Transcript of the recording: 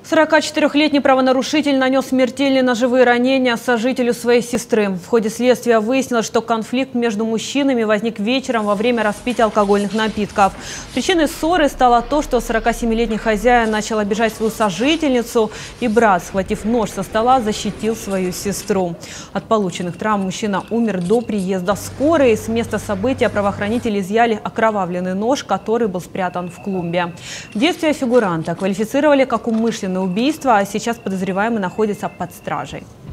44-летний правонарушитель нанес смертельные ножевые ранения сожителю своей сестры. В ходе следствия выяснилось, что конфликт между мужчинами возник вечером во время распития алкогольных напитков. Причиной ссоры стало то, что 47-летний хозяин начал обижать свою сожительницу, и брат, схватив нож со стола, защитил свою сестру. От полученных травм мужчина умер до приезда скорой. С места события правоохранители изъяли окровавленный нож, который был спрятан в клумбе. Действия фигуранта квалифицировали как умышленное убийство, а сейчас подозреваемый находится под стражей.